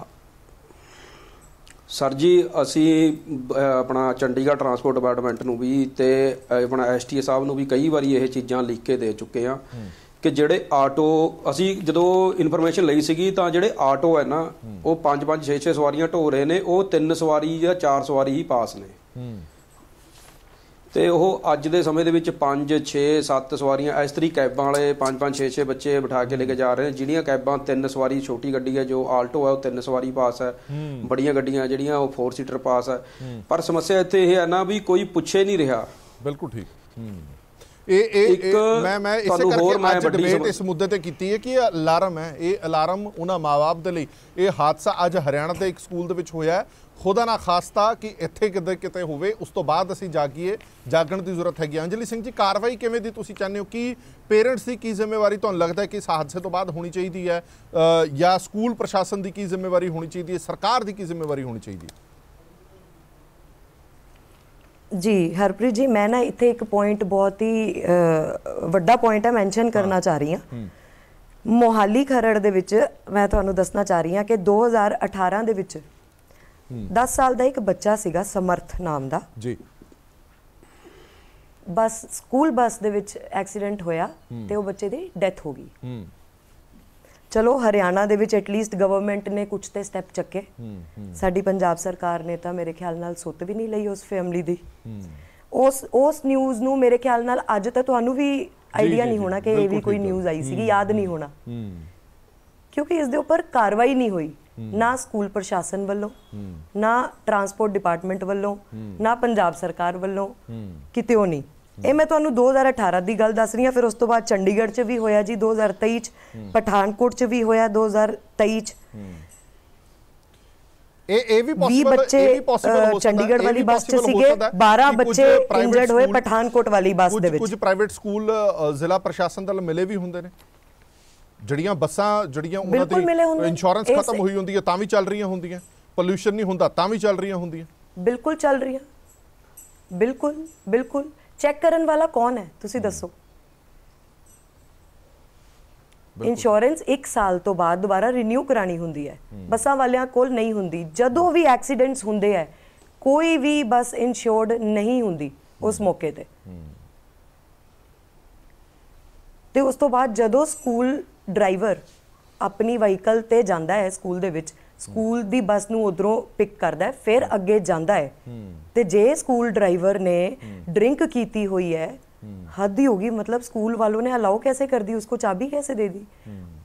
Speaker 1: ਸਰ
Speaker 4: ਜੀ ਅਸੀਂ ਆਪਣਾ ਚੰਡੀਗੜ੍ਹ ਟਰਾਂਸਪੋਰਟ ਡਿਪਾਰਟਮੈਂਟ ਨੂੰ ਵੀ ਤੇ ਆਪਣਾ ਐਸ ਟੀ ਏ ਸਾਹਿਬ ਨੂੰ ਵੀ ਕਈ ਵਾਰੀ ਇਹ ਚੀਜ਼ਾਂ ਲਿਖ ਕੇ ਦੇ ਚੁੱਕੇ ਹਾਂ ਕਿ ਜਿਹੜੇ ਆਟੋ, ਅਸੀਂ ਜਦੋਂ ਇਨਫੋਰਮੇਸ਼ਨ ਲਈ ਸੀਗੀ ਤਾਂ ਜਿਹੜੇ ਆਟੋ ਹੈ ਨਾ ਉਹ ਪੰਜ ਪੰਜ ਛੇ ਛੇ ਸਵਾਰੀਆਂ ਢੋ ਰਹੇ ਨੇ, ਉਹ ਤਿੰਨ ਸਵਾਰੀ ਜਾਂ ਚਾਰ ਸਵਾਰੀ ਹੀ ਪਾਸ ਨੇ ਤੇ ਉਹ ਅੱਜ ਦੇ ਸਮੇਂ ਦੇ ਵਿੱਚ ਪੰਜ ਛੇ ਸੱਤ ਸਵਾਰੀਆਂ ਇਸ ਤਰੀ ਕੈਬਾਂ ਵਾਲੇ ਪੰਜ ਪੰਜ ਛੇ ਛੇ ਬੱਚੇ ਬਿਠਾ ਕੇ ਲੈ ਕੇ ਜਾ ਰਹੇ ਨੇ। ਜਿਹੜੀਆਂ ਕੈਬਾਂ ਤਿੰਨ ਸਵਾਰੀ ਛੋਟੀ ਗੱਡੀ ਹੈ ਜੋ ਆਲਟੋ ਹੈ ਉਹ ਤਿੰਨ ਸਵਾਰੀ ਪਾਸ ਹੈ, ਬੜੀਆਂ ਗੱਡੀਆਂ ਜਿਹੜੀਆਂ ਉਹ ਫੋਰ ਸੀਟਰ ਪਾਸ ਹੈ। ਪਰ ਸਮੱਸਿਆ ਇੱਥੇ ਇਹ ਹੈ ਨਾ ਵੀ ਕੋਈ ਪੁੱਛੇ ਨਹੀਂ ਰਿਹਾ।
Speaker 1: ਬਿਲਕੁਲ ਠੀਕ। ਇਹ ਇਹ ਮੈਂ ਮੈਂ ਇਸੇ ਕਰਕੇ ਅੱਜ ਡਿਬੇਟ ਇਸ ਮੁੱਦੇ ਤੇ ਕੀਤੀ ਹੈ ਕਿ ਇਹ ਅਲਾਰਮ ਹੈ, ਇਹ ਅਲਾਰਮ ਉਹਨਾਂ ਮਾਂ-ਬਾਪ ਦੇ ਲਈ। ਇਹ ਹਾਦਸਾ ਅੱਜ ਹਰਿਆਣਾ ਦੇ ਇੱਕ ਸਕੂਲ ਦੇ ਵਿੱਚ ਹੋਇਆ, ਖੁਦਾ ਨਾ ਖਾਸਤਾ ਕਿ ਇੱਥੇ ਕਿਤੇ ਕਿਤੇ ਹੋਵੇ, ਉਸ ਤੋਂ ਬਾਅਦ ਅਸੀਂ ਜਾਗੀਏ, ਜਾਗਣ ਦੀ ਜ਼ਰੂਰਤ ਹੈਗੀ। ਅੰਜਲੀ ਸਿੰਘ ਜੀ, ਕਾਰਵਾਈ ਕਿਵੇਂ ਦੀ ਤੁਸੀਂ ਚਾਹੁੰਦੇ ਹੋ? ਕਿ ਪੇਰੈਂਟਸ ਦੀ ਕੀ ਜ਼ਿੰਮੇਵਾਰੀ ਤੁਹਾਨੂੰ ਲੱਗਦਾ ਹੈ ਕਿ ਇਸ ਹਾਦਸੇ ਤੋਂ ਬਾਅਦ ਹੋਣੀ ਚਾਹੀਦੀ ਹੈ, ਜਾਂ ਸਕੂਲ ਪ੍ਰਸ਼ਾਸਨ ਦੀ ਕੀ ਜ਼ਿੰਮੇਵਾਰੀ ਹੋਣੀ ਚਾਹੀਦੀ ਹੈ, ਸਰਕਾਰ ਦੀ ਕੀ ਜ਼ਿੰਮੇਵਾਰੀ ਹੋਣੀ ਚਾਹੀਦੀ ਹੈ?
Speaker 3: ਜੀ ਹਰਪ੍ਰੀਤ ਜੀ, ਮੈਂ ਨਾ ਇੱਥੇ ਇੱਕ ਪੁਆਇੰਟ ਬਹੁਤ ਹੀ ਵੱਡਾ ਪੁਆਇੰਟ ਹੈ ਮੈਂਸ਼ਨ ਕਰਨਾ ਚਾਹ ਰਹੀ ਹਾਂ। ਮੋਹਾਲੀ ਖਰੜ ਦੇ ਵਿੱਚ ਮੈਂ ਤੁਹਾਨੂੰ ਦੱਸਣਾ ਚਾਹ ਰਹੀ ਹਾਂ ਕਿ ਦੋ ਹਜ਼ਾਰ ਅਠਾਰਾਂ ਦੇ ਵਿੱਚ ਦਸ ਸਾਲ ਦਾ ਇੱਕ ਬੱਚਾ ਸੀਗਾ ਸਮਰਥ ਨਾਮ ਦਾ ਜੀ, ਬਸ ਸਕੂਲ ਬੱਸ ਦੇ ਵਿੱਚ ਐਕਸੀਡੈਂਟ ਹੋਇਆ ਤੇ ਉਹ ਬੱਚੇ ਦੀ ਡੈਥ ਹੋ ਗਈ। ਚਲੋ ਹਰਿਆਣਾ ਦੇ ਵਿੱਚ ਐਟਲੀਸਟ ਗਵਰਨਮੈਂਟ ਨੇ ਕੁਝ ਤੇ ਸਟੈਪ ਚੱਕੇ, ਸਾਡੀ ਪੰਜਾਬ ਸਰਕਾਰ ਨੇ ਤਾਂ ਮੇਰੇ ਖਿਆਲ ਨਾਲ ਸੁੱਤ ਵੀ ਨਹੀਂ ਲਈ ਉਸ ਫੈਮਿਲੀ ਦੀ। ਉਸ ਉਸ ਨਿਊਜ਼ ਨੂੰ ਮੇਰੇ ਖਿਆਲ ਨਾਲ ਅੱਜ ਤਾਂ ਤੁਹਾਨੂੰ ਵੀ ਆਈਡੀਆ ਨਹੀਂ ਹੋਣਾ ਕਿ ਇਹ ਵੀ ਕੋਈ ਨਿਊਜ਼ ਆਈ ਸੀਗੀ, ਯਾਦ ਨਹੀਂ ਹੋਣਾ, ਕਿਉਂਕਿ ਇਸ ਦੇ ਉੱਪਰ ਕਾਰਵਾਈ ਨਹੀਂ ਹੋਈ, ਨਾ ਸਕੂਲ ਪ੍ਰਸ਼ਾਸਨ ਵੱਲੋਂ, ਨਾ ਟਰਾਂਸਪੋਰਟ ਡਿਪਾਰਟਮੈਂਟ ਵੱਲੋਂ, ਨਾ ਪੰਜਾਬ ਸਰਕਾਰ ਵੱਲੋਂ, ਕਿਤੇੋਂ ਨਹੀਂ। ਇਹ ਮੈਂ ਤੁਹਾਨੂੰ ਦੋ ਹਜ਼ਾਰ ਅਠਾਰਾਂ ਦੀ ਗੱਲ ਦੱਸ ਰਹੀ ਹਾਂ। ਫਿਰ ਉਸ ਤੋਂ ਬਾਅਦ ਚੰਡੀਗੜ੍ਹ 'ਚ ਵੀ ਹੋਇਆ ਜੀ ਦੋ ਹਜ਼ਾਰ ਤੇਈ 'ਚ, ਪਠਾਨਕੋਟ 'ਚ ਵੀ ਹੋਇਆ ਦੋ ਹਜ਼ਾਰ ਤੇਈ 'ਚ।
Speaker 1: ਇਹ ਇਹ ਵੀ ਪੋਸੀਬਲ
Speaker 3: ਬੱਚੇ ਚੰਡੀਗੜ੍ਹ ਵਾਲੀ ਬੱਸ 'ਚ ਸੀਗੇ, ਬਾਰਾਂ ਬੱਚੇ ਇੰਜਰਡ ਹੋਏ ਪਠਾਨਕੋਟ ਵਾਲੀ ਬੱਸ ਦੇ ਵਿੱਚ।
Speaker 1: ਕੁਝ ਪ੍ਰਾਈਵੇਟ ਸਕੂਲ ਜ਼ਿਲ੍ਹਾ ਪ੍ਰਸ਼ਾਸਨ ਨਾਲ ਮਿਲੇ ਵੀ ਹੁੰਦੇ ਨੇ, ਜਿਹੜੀਆਂ ਬੱਸਾਂ ਜਿਹੜੀਆਂ ਉਹਨਾਂ ਦੀ ਇੰਸ਼ੋਰੈਂਸ ਖਤਮ ਹੋਈ ਹੁੰਦੀ ਹੈ ਤਾਂ ਵੀ ਚੱਲ ਰਹੀਆਂ ਹੁੰਦੀਆਂ, ਪੋਲਿਊਸ਼ਨ ਨਹੀਂ ਹੁੰਦਾ ਤਾਂ ਵੀ ਚੱਲ ਰਹੀਆਂ ਹੁੰਦੀਆਂ। ਬਿਲਕੁਲ ਚੱਲ ਰਹੀਆਂ, ਬਿਲਕੁਲ ਬਿਲਕੁਲ। ਚੈੱਕ ਕਰਨ ਵਾਲਾ ਕੌਣ ਹੈ ਤੁਸੀਂ ਦੱਸੋ? ਇੰਸ਼ੋਰੈਂਸ ਇੱਕ ਸਾਲ ਤੋਂ ਬਾਅਦ ਦੁਬਾਰਾ ਰੀਨਿਊ ਕਰਾਣੀ ਹੁੰਦੀ ਹੈ, ਬੱਸਾਂ ਵਾਲਿਆਂ ਕੋਲ ਨਹੀਂ ਹੁੰਦੀ। ਜਦੋਂ ਵੀ ਐਕਸੀਡੈਂਟਸ ਹੁੰਦੇ ਹੈ ਕੋਈ ਵੀ ਬੱਸ ਇੰਸ਼ੋਰਡ ਨਹੀਂ ਹੁੰਦੀ ਉਸ ਮੌਕੇ ਤੇ। ਤੇ ਉਸ ਤੋਂ ਬਾਅਦ ਜਦੋਂ ਸਕੂਲ ਡਰਾਈਵਰ ਆਪਣੀ ਵਹੀਕਲ ਤੇ ਜਾਂਦਾ ਹੈ ਸਕੂਲ ਦੇ ਵਿੱਚ, ਸਕੂਲ ਦੀ ਬੱਸ ਨੂੰ ਉਧਰੋਂ ਪਿਕ ਕਰਦਾ ਹੈ, ਫਿਰ ਅੱਗੇ ਜਾਂਦਾ ਹੈ, ਤੇ ਜੇ ਸਕੂਲ ਡਰਾਈਵਰ ਨੇ ਡਰਿੰਕ ਕੀਤੀ ਹੋਈ है, हद ही होगी। मतलब स्कूल वालों ने अलाउ कैसे कर दी, उसको चाबी कैसे दे दी?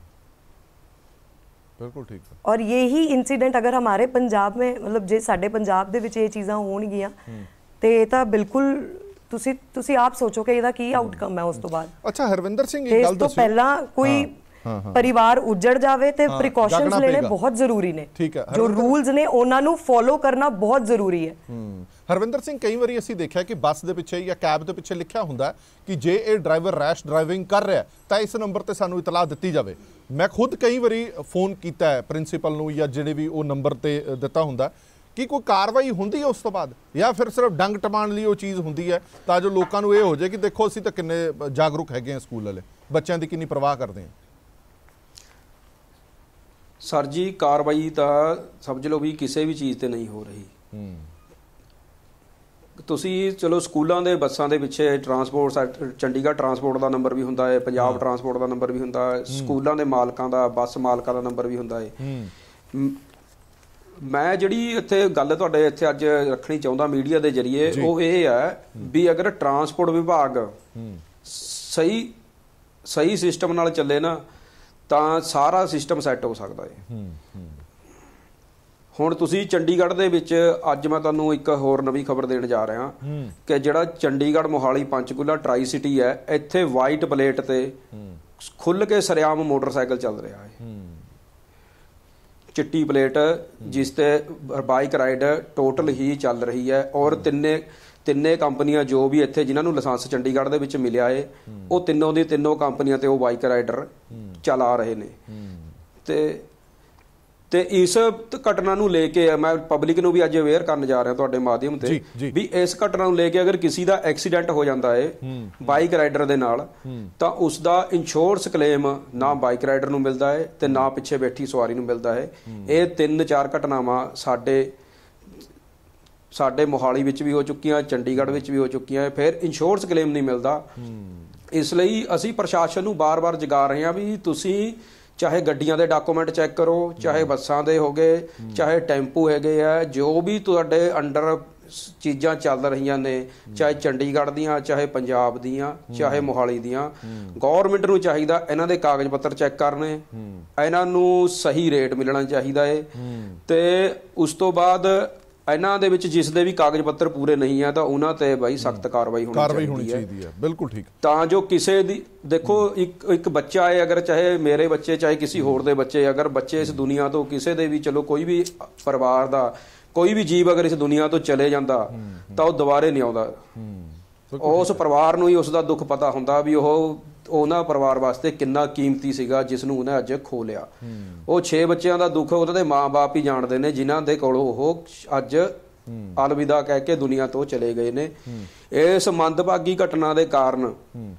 Speaker 1: बिल्कुल ठीक है। और यही इंसीडेंट अगर हमारे पंजाब में, मतलब जे साडे पंजाब दे विच ये चीज़ां होणगियां ते तां बिल्कुल ਤੁਸੀਂ ਤੁਸੀਂ ਆਪ ਸੋਚੋ ਕਿ ਇਹਦਾ ਕੀ ਆਊਟਕਮ ਹੈ ਉਸ ਤੋਂ ਬਾਅਦ। ਅੱਛਾ ਹਰਵਿੰਦਰ ਸਿੰਘ, ਇਹ ਗੱਲ ਦੱਸੋ,
Speaker 3: ਪਹਿਲਾਂ ਕੋਈ परिवार उजड़ जावे ते प्रिकॉशंस लेने बहुत जरूरी ने।
Speaker 1: ठीक है,
Speaker 3: जो रूल्स ने उन्हां नूं फॉलो करना बहुत जरूरी है।
Speaker 1: हरविंदर सिंह, कई बार असीं देखिया कि बस दे पिछे या कैब दे पिछे लिखिया हुंदा कि जे ये ड्राइवर रैश ड्राइविंग कर रहा तो इस नंबर ते सानूं इतलाह दित्ती जावे। मैं खुद कई बारी फोन कीता है प्रिंसीपल नूं या जिहड़े भी वो नंबर ते दित्ता हुंदा कि कोई कार्रवाई हुंदी है उस तो बाद, या फिर सिर्फ डंग टपाण लई वो चीज़ हुंदी है तां जो लोकां नूं ये हो जाए कि देखो असीं तां किन्ने जागरूक हैगे हैं, स्कूल वाले बच्चों की किन्नी परवाह करते हैं।
Speaker 4: सर जी कार्रवाई तो समझ लो भी किसी भी चीज़ ते नहीं हो रही। ਤੁਸੀਂ ਚਲੋ ਸਕੂਲਾਂ ਦੇ ਬੱਸਾਂ ਦੇ ਪਿੱਛੇ ਟਰਾਂਸਪੋਰਟ ਚੰਡੀਗੜ੍ਹ ਟਰਾਂਸਪੋਰਟ ਦਾ ਨੰਬਰ ਵੀ ਹੁੰਦਾ ਹੈ, ਪੰਜਾਬ ਟਰਾਂਸਪੋਰਟ ਦਾ ਨੰਬਰ ਵੀ ਹੁੰਦਾ ਹੈ, ਸਕੂਲਾਂ ਦੇ ਮਾਲਕਾਂ ਦਾ ਬੱਸ ਮਾਲਕਾਂ ਦਾ ਨੰਬਰ ਵੀ ਹੁੰਦਾ ਹੈ। ਮੈਂ ਜਿਹੜੀ ਇੱਥੇ ਗੱਲ ਤੁਹਾਡੇ ਇੱਥੇ ਅੱਜ ਰੱਖਣੀ ਚਾਹੁੰਦਾ ਮੀਡੀਆ ਦੇ ਜ਼ਰੀਏ ਉਹ ਇਹ ਹੈ ਵੀ ਅਗਰ ਟਰਾਂਸਪੋਰਟ ਵਿਭਾਗ ਸਹੀ ਸਹੀ ਸਿਸਟਮ ਨਾਲ ਚੱਲੇ ਨਾ ਤਾਂ ਸਾਰਾ ਸਿਸਟਮ ਸੈੱਟ ਹੋ ਸਕਦਾ ਹੈ। ਹੁਣ ਤੁਸੀਂ ਚੰਡੀਗੜ੍ਹ ਦੇ ਵਿੱਚ ਅੱਜ ਮੈਂ ਤੁਹਾਨੂੰ ਇੱਕ ਹੋਰ ਨਵੀਂ ਖਬਰ ਦੇਣ ਜਾ ਰਿਹਾ ਕਿ ਜਿਹੜਾ ਚੰਡੀਗੜ੍ਹ ਮੋਹਾਲੀ ਪੰਚਕੂਲਾ ਟਰਾਈ ਸਿਟੀ ਹੈ ਇੱਥੇ ਵਾਈਟ ਪਲੇਟ ਤੇ ਖੁੱਲ੍ਹ ਕੇ ਸਰਿਆਮ ਮੋਟਰਸਾਈਕਲ ਚੱਲ ਰਿਹਾ ਹੈ, ਚਿੱਟੀ ਪਲੇਟ ਜਿਸ ਤੇ ਬਾਈਕ ਰਾਈਡ ਟੋਟਲ ਹੀ ਚੱਲ ਰਹੀ ਹੈ। ਔਰ ਤਿੰਨੇ ਤਿੰਨੇ ਕੰਪਨੀਆਂ ਜੋ ਵੀ ਇੱਥੇ ਜਿਨ੍ਹਾਂ ਨੂੰ ਲਾਇਸੈਂਸ ਚੰਡੀਗੜ੍ਹ ਦੇ ਵਿੱਚ ਮਿਲਿਆ ਹੈ ਉਹ ਤਿੰਨੋਂ ਦੀ ਤਿੰਨੋਂ ਕੰਪਨੀਆਂ ਤੇ ਉਹ ਬਾਈਕ ਰਾਈਡਰ ਚਲਾ ਰਹੇ ਨੇ। ਤੇ ਤੇ ਇਸ ਘਟਨਾ ਨੂੰ ਲੈ ਕੇ ਮੈਂ ਪਬਲਿਕ ਨੂੰ ਵੀ ਅੱਜ ਅਵੇਅਰ ਕਰਨ ਜਾ ਰਿਹਾ ਤੁਹਾਡੇ ਮਾਧਿਅਮ ਤੇ ਵੀ ਇਸ ਘਟਨਾ ਨੂੰ ਲੈ ਕੇ ਅਗਰ ਕਿਸੇ ਦਾ ਐਕਸੀਡੈਂਟ ਹੋ ਜਾਂਦਾ ਹੈ ਬਾਈਕ ਰਾਈਡਰ ਦੇ ਨਾਲ ਤਾਂ ਉਸ ਦਾ ਇੰਸ਼ੋਰੈਂਸ ਕਲੇਮ ਨਾ ਬਾਈਕ ਰਾਈਡਰ ਨੂੰ ਮਿਲਦਾ ਹੈ ਤੇ ਨਾ ਪਿੱਛੇ ਬੈਠੀ ਸਵਾਰੀ ਨੂੰ ਮਿਲਦਾ ਹੈ। ਇਹ ਤਿੰਨ ਚਾਰ ਘਟਨਾਵਾਂ ਸਾਡੇ ਸਾਡੇ ਮੋਹਾਲੀ ਵਿੱਚ ਵੀ ਹੋ ਚੁੱਕੀਆਂ, ਚੰਡੀਗੜ੍ਹ ਵਿੱਚ ਵੀ ਹੋ ਚੁੱਕੀਆਂ, ਫਿਰ ਇੰਸ਼ੋਰੈਂਸ ਕਲੇਮ ਨਹੀਂ ਮਿਲਦਾ। ਇਸ ਲਈ ਅਸੀਂ ਪ੍ਰਸ਼ਾਸਨ ਨੂੰ ਬਾਰ-ਬਾਰ ਜਗਾ ਰਹੇ ਹਾਂ ਵੀ ਤੁਸੀਂ ਚਾਹੇ ਗੱਡੀਆਂ ਦੇ ਡਾਕੂਮੈਂਟ ਚੈੱਕ ਕਰੋ, ਚਾਹੇ ਬੱਸਾਂ ਦੇ ਹੋ ਗਏ, ਚਾਹੇ ਟੈਂਪੂ ਹੈਗੇ ਆ, ਜੋ ਵੀ ਤੁਹਾਡੇ ਅੰਡਰ ਚੀਜ਼ਾਂ ਚੱਲ ਰਹੀਆਂ ਨੇ, ਚਾਹੇ ਚੰਡੀਗੜ੍ਹ ਦੀਆਂ, ਚਾਹੇ ਪੰਜਾਬ ਦੀਆਂ, ਚਾਹੇ ਮੋਹਾਲੀ ਦੀਆਂ, ਗੌਰਮੈਂਟ ਨੂੰ ਚਾਹੀਦਾ ਇਹਨਾਂ ਦੇ ਕਾਗਜ਼ ਪੱਤਰ ਚੈੱਕ ਕਰਨੇ, ਇਹਨਾਂ ਨੂੰ ਸਹੀ ਰੇਟ ਮਿਲਣਾ ਚਾਹੀਦਾ ਹੈ ਤੇ ਉਸ ਤੋਂ ਬਾਅਦ ਇਹਨਾਂ ਦੇ ਵਿੱਚ ਜਿਸ ਦੇ ਵੀ ਕਾਗਜ਼ ਪੱਤਰ ਪੂਰੇ ਨਹੀਂ ਆ ਤਾਂ ਉਹਨਾਂ ਤੇ ਬਾਈ ਸਖਤ ਕਾਰਵਾਈ ਹੋਣੀ ਚਾਹੀਦੀ ਹੈ।
Speaker 1: ਬਿਲਕੁਲ ਠੀਕ।
Speaker 4: ਤਾਂ ਜੋ ਕਿਸੇ ਦੀ ਦੇਖੋ ਇੱਕ ਇੱਕ ਬੱਚਾ ਹੈ, ਅਗਰ ਚਾਹੇ ਮੇਰੇ ਬੱਚੇ ਚਾਹੇ ਕਿਸੇ ਹੋਰ ਦੇ ਬੱਚੇ, ਅਗਰ ਬੱਚੇ ਇਸ ਦੁਨੀਆ ਤੋਂ ਕਿਸੇ ਦੇ ਵੀ ਚਲੋ ਕੋਈ ਵੀ ਪਰਿਵਾਰ ਦਾ ਕੋਈ ਵੀ ਜੀਵ ਅਗਰ ਇਸ ਦੁਨੀਆ ਤੋਂ ਚਲੇ ਜਾਂਦਾ ਤਾਂ ਉਹ ਦੁਬਾਰੇ ਨਹੀਂ ਆਉਂਦਾ। ਉਸ ਪਰਿਵਾਰ ਨੂੰ ਹੀ ਉਸ ਦਾ ਦੁੱਖ ਪਤਾ ਹੁੰਦਾ ਵੀ ਉਹ ਉਹਨਾਂ ਪਰਿਵਾਰ ਵਾਸਤੇ ਕਿੰਨਾ ਕੀਮਤੀ ਸੀਗਾ ਜਿਸ ਨੂੰ ਉਹਨੇ ਅੱਜ ਖੋ ਲਿਆ। ਉਹ ਛੇ ਬੱਚਿਆਂ ਦਾ ਦੁੱਖ ਉਹਨਾਂ ਦੇ ਮਾਂ-ਬਾਪ ਹੀ ਜਾਣਦੇ ਨੇ ਜਿਨ੍ਹਾਂ ਦੇ ਕੋਲ ਉਹ ਅੱਜ ਅਲਵਿਦਾ ਕਹਿ ਕੇ ਦੁਨੀਆ ਤੋਂ ਚਲੇ ਗਏ ਨੇ। ਇਸ ਮੰਦਭਾਗੀ ਘਟਨਾ ਦੇ ਕਾਰਨ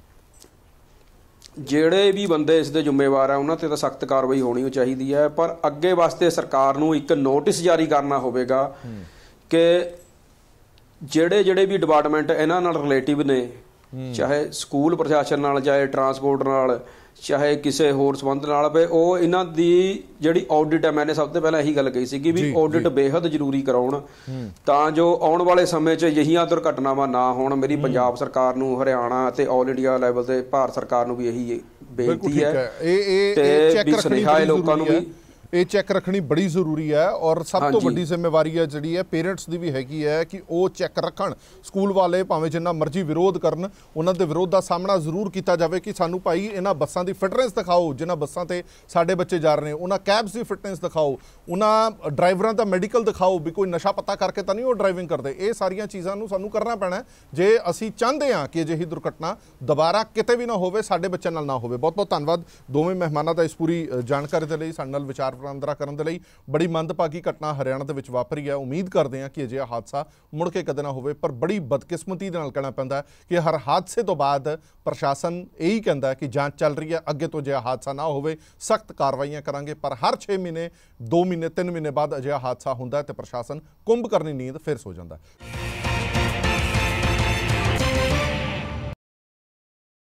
Speaker 4: ਜਿਹੜੇ ਵੀ ਬੰਦੇ ਇਸ ਦੇ ਜ਼ਿੰਮੇਵਾਰ ਆ ਉਹਨਾਂ ਤੇ ਤਾਂ ਸਖਤ ਕਾਰਵਾਈ ਹੋਣੀ ਚਾਹੀਦੀ ਹੈ, ਪਰ ਅੱਗੇ ਵਾਸਤੇ ਸਰਕਾਰ ਨੂੰ ਇੱਕ ਨੋਟਿਸ ਜਾਰੀ ਕਰਨਾ ਹੋਵੇਗਾ ਕਿ ਜਿਹੜੇ ਜਿਹੜੇ ਵੀ ਡਿਪਾਰਟਮੈਂਟ ਇਹਨਾਂ ਨਾਲ ਰਿਲੇਟਿਵ ਨੇ, ਚਾਹੇ ਸਕੂਲ ਪ੍ਰਸ਼ਾਸਨ ਨਾਲ, ਚਾਹੇ ਟਰਾਂਸਪੋਰਟ ਨਾਲ, ਚਾਹੇ ਕਿਸੇ ਹੋਰ ਸੰਬੰਧ ਨਾਲ, ਵੀ ਉਹ ਇਹਨਾਂ ਦੀ ਜਿਹੜੀ ਆਡਿਟ ਹੈ, ਮੈਨੇ ਸਭ ਤੋਂ ਪਹਿਲਾਂ ਇਹੀ ਗੱਲ ਕਹੀ ਸੀਗੀ ਵੀ ਆਡਿਟ ਬੇਹੱਦ ਜ਼ਰੂਰੀ ਕਰਾਉਣ ਤਾਂ ਜੋ ਆਉਣ ਵਾਲੇ ਸਮੇਂ 'ਚ ਅਜਿਹੀਆਂ ਦੁਰਘਟਨਾਵਾਂ ਨਾ ਹੋਣ। ਮੇਰੀ ਪੰਜਾਬ ਸਰਕਾਰ ਨੂੰ, ਹਰਿਆਣਾ ਅਤੇ ਆਲ ਇੰਡੀਆ ਲੈਵਲ ਤੇ ਭਾਰਤ ਸਰਕਾਰ ਨੂੰ ਵੀ ਇਹੀ ਬੇਨਤੀ ਹੈ ਤੇ ਵੀ ਸੁਨੇਹਾ ਹੈ ਲੋਕਾਂ ਨੂੰ ਵੀ
Speaker 1: ਇਹ ਚੈੱਕ ਰੱਖਣੀ ਬੜੀ ਜ਼ਰੂਰੀ ਹੈ। ਔਰ ਸਭ ਤੋਂ ਵੱਡੀ ਜ਼ਿੰਮੇਵਾਰੀ ਹੈ ਜਿਹੜੀ ਹੈ ਪੇਰੈਂਟਸ ਦੀ ਵੀ ਹੈਗੀ ਹੈ ਕਿ ਉਹ ਚੈੱਕ ਰੱਖਣ। ਸਕੂਲ ਵਾਲੇ ਭਾਵੇਂ ਜਿੰਨਾ ਮਰਜ਼ੀ ਵਿਰੋਧ ਕਰਨ, ਉਹਨਾਂ ਦੇ ਵਿਰੋਧ ਦਾ ਸਾਹਮਣਾ ਜ਼ਰੂਰ ਕੀਤਾ ਜਾਵੇ ਕਿ ਸਾਨੂੰ ਭਾਈ ਇਹਨਾਂ ਬੱਸਾਂ ਦੀ ਫਿਟਨੈਸ ਦਿਖਾਓ, ਜਿਨ੍ਹਾਂ ਬੱਸਾਂ ਤੇ ਸਾਡੇ ਬੱਚੇ ਜਾ ਰਹੇ ਨੇ, ਉਹਨਾਂ ਕੈਬਸ ਦੀ ਫਿਟਨੈਸ ਦਿਖਾਓ, ਉਹਨਾਂ ਡਰਾਈਵਰਾਂ ਦਾ ਮੈਡੀਕਲ ਦਿਖਾਓ ਵੀ ਕੋਈ ਨਸ਼ਾ ਪੱਤਾ ਕਰਕੇ ਤਾਂ ਨਹੀਂ ਉਹ ਡਰਾਈਵਿੰਗ ਕਰਦੇ। ਇਹ ਸਾਰੀਆਂ ਚੀਜ਼ਾਂ ਨੂੰ ਸਾਨੂੰ ਕਰਨਾ ਪੈਣਾ ਜੇ ਅਸੀਂ ਚਾਹੁੰਦੇ ਹਾਂ ਕਿ ਅਜਿਹੀ ਦੁਰਘਟਨਾ ਦੁਬਾਰਾ ਕਿਤੇ ਵੀ ਨਾ ਹੋਵੇ, ਸਾਡੇ ਬੱਚਿਆਂ ਨਾਲ ਨਾ ਹੋਵੇ। ਬਹੁਤ ਬਹੁਤ ਧੰਨਵਾਦ ਦੋਵੇਂ ਮਹਿਮਾਨਾਂ ਦਾ ਇਸ ਪੂਰੀ ਜਾਣਕਾਰੀ ਦੇ ਲਈ, ਸਾਡੇ ਨਾਲ ਵਿਚਾਰ ਵਟਾਂਦਰਾ ਕਰਨ ਦੇ ਲਈ। ਬੜੀ ਮੰਦਭਾਗੀ ਘਟਨਾ ਹਰਿਆਣਾ ਦੇ ਵਿੱਚ ਵਾਪਰੀ ਹੈ। ਉਮੀਦ ਕਰਦੇ ਹਾਂ ਕਿ ਅਜਿਹਾ ਹਾਦਸਾ ਮੁੜ ਕੇ ਕਦੇ ਨਾ ਹੋਵੇ, ਪਰ ਬੜੀ ਬਦਕਿਸਮਤੀ ਦੇ ਨਾਲ ਕਹਿਣਾ ਪੈਂਦਾ ਕਿ ਹਰ ਹਾਦਸੇ ਤੋਂ ਬਾਅਦ ਪ੍ਰਸ਼ਾਸਨ ਇਹੀ ਕਹਿੰਦਾ ਕਿ ਜਾਂਚ ਚੱਲ ਰਹੀ ਹੈ, ਅੱਗੇ ਤੋਂ ਅਜਿਹਾ ਹਾਦਸਾ ਨਾ ਹੋਵੇ, ਸਖਤ ਕਾਰਵਾਈਆਂ ਕਰਾਂਗੇ। ਪਰ ਹਰ ਛੇ ਮਹੀਨੇ, ਦੋ ਮਹੀਨੇ, ਤਿੰਨ ਮਹੀਨੇ ਬਾਅਦ ਅਜਿਹਾ ਹਾਦਸਾ ਹੁੰਦਾ ਤੇ ਪ੍ਰਸ਼ਾਸਨ ਕੁੰਭ ਕਰਨੀ ਨੀਂਦ ਫਿਰ ਸੋ ਜਾਂਦਾ।